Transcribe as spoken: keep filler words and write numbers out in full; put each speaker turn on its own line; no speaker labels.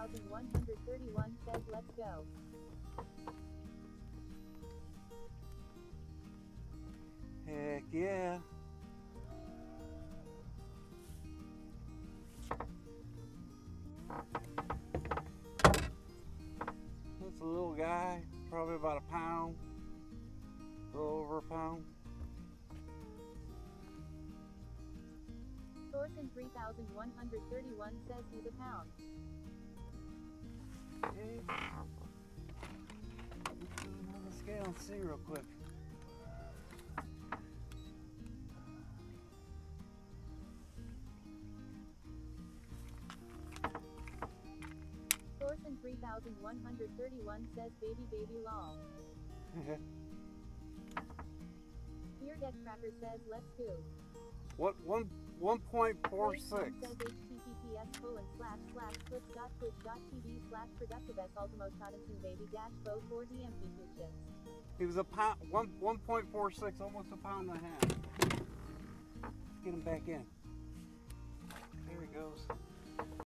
thousand one hundred thirty-one says let's go.
Heck yeah. That's a little guy, probably about a pound, a little over a pound.
Thorson three thousand one hundred thirty-one says he's a pound.
Okay. Let's do another scale and see real quick.
Thorson three thousand one hundred thirty-one says baby baby lol. Beer Deck Cracker says let's go.
What one one point four six?
Says https colon slash slash twitch dot twitch dot tv slash productive s ultimo shottington baby dash bo for D M P two chips.
He was a pound, one one point four six, almost a pound and a half. Let's get him back in. There he goes.